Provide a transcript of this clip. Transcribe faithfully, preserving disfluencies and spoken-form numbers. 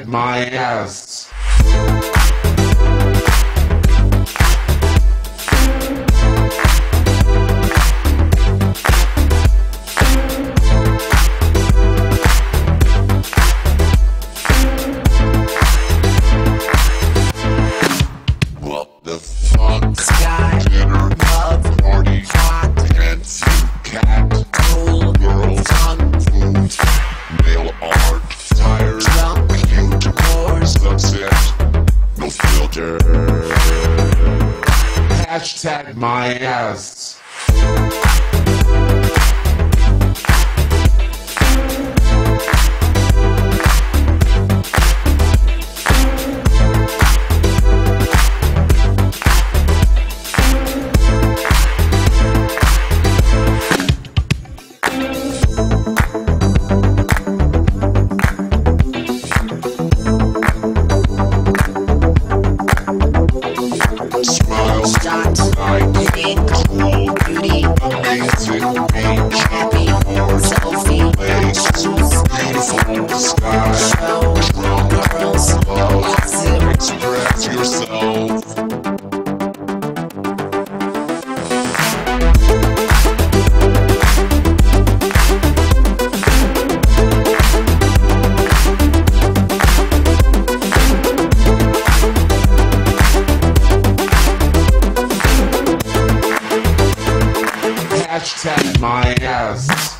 Hashtag my ass. What the fuck? Sky, Dinner, love, party, hot, fancy, cat, cool, girl, tongue, food, nail art, tired, drunk, cute, whores, sunset, no filter. Hashtag my ass. Smile, dot, night, pink, cool, beauty, amazing, beach, happy, selfie, lace, beautiful, sky, show, drunk, girls, love, awesome, express yourself. Hashtag my ass.